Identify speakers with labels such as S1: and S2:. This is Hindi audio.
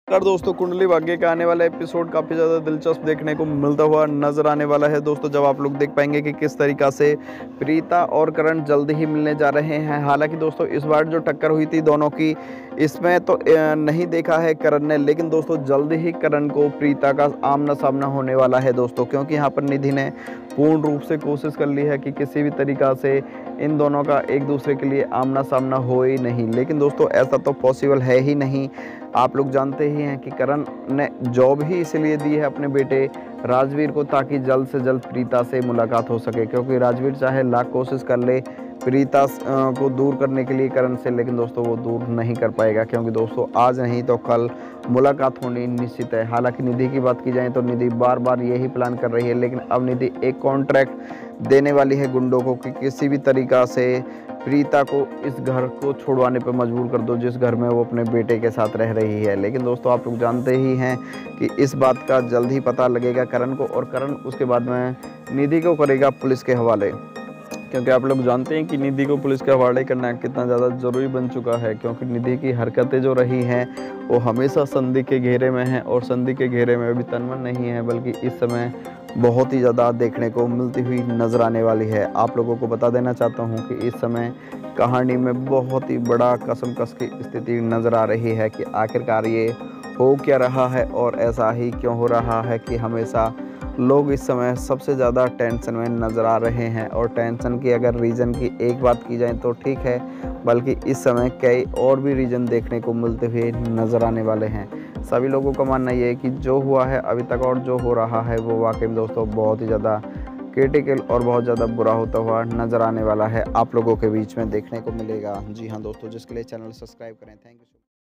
S1: कर दोस्तों, कुंडली भाग्य का आने वाला एपिसोड काफ़ी ज़्यादा दिलचस्प देखने को मिलता हुआ नजर आने वाला है दोस्तों। जब आप लोग देख पाएंगे कि किस तरीक़ा से प्रीता और करण जल्द ही मिलने जा रहे हैं। हालांकि दोस्तों इस बार जो टक्कर हुई थी दोनों की, इसमें तो नहीं देखा है करण ने, लेकिन दोस्तों जल्द ही करण को प्रीता का आमना सामना होने वाला है दोस्तों। क्योंकि यहाँ पर निधि ने पूर्ण रूप से कोशिश कर ली है कि किसी भी तरीक़ा से इन दोनों का एक दूसरे के लिए आमना सामना हो ही नहीं। लेकिन दोस्तों ऐसा तो पॉसिबल है ही नहीं। आप लोग जानते ही हैं कि करण ने जॉब ही इसलिए दी है अपने बेटे राजवीर को, ताकि जल्द से जल्द प्रीता से मुलाकात हो सके। क्योंकि राजवीर चाहे लाख कोशिश कर ले प्रीता को दूर करने के लिए करण से, लेकिन दोस्तों वो दूर नहीं कर पाएगा। क्योंकि दोस्तों आज नहीं तो कल मुलाकात होनी निश्चित है। हालांकि निधि की बात की जाए तो निधि बार बार यही प्लान कर रही है, लेकिन अब निधि एक कॉन्ट्रैक्ट देने वाली है गुंडों को कि किसी भी तरीक़ा से प्रीता को इस घर को छुड़वाने पर मजबूर कर दो जिस घर में वो अपने बेटे के साथ रह रही है। लेकिन दोस्तों आप लोग जानते ही हैं कि इस बात का जल्द ही पता लगेगा करण को, और करण उसके बाद में निधि को करेगा पुलिस के हवाले। क्योंकि आप लोग जानते हैं कि निधि को पुलिस के हवाले करना कितना ज़्यादा ज़रूरी बन चुका है। क्योंकि निधि की हरकतें जो रही हैं वो हमेशा संधि के घेरे में हैं, और संधि के घेरे में अभी तनमन नहीं है, बल्कि इस समय बहुत ही ज़्यादा देखने को मिलती हुई नज़र आने वाली है। आप लोगों को बता देना चाहता हूँ कि इस समय कहानी में बहुत ही बड़ा कसमकस की स्थिति नज़र आ रही है कि आखिरकार ये हो क्या रहा है और ऐसा ही क्यों हो रहा है कि हमेशा लोग इस समय सबसे ज़्यादा टेंशन में नज़र आ रहे हैं। और टेंशन की अगर रीज़न की एक बात की जाए तो ठीक है, बल्कि इस समय कई और भी रीज़न देखने को मिलते हुए नज़र आने वाले हैं। सभी लोगों का मानना ये है कि जो हुआ है अभी तक और जो हो रहा है वो वाकई में दोस्तों बहुत ही ज़्यादा क्रिटिकल और बहुत ज़्यादा बुरा होता हुआ नज़र आने वाला है। आप लोगों के बीच में देखने को मिलेगा। जी हाँ दोस्तों, जिसके लिए चैनल सब्सक्राइब करें। Thank you.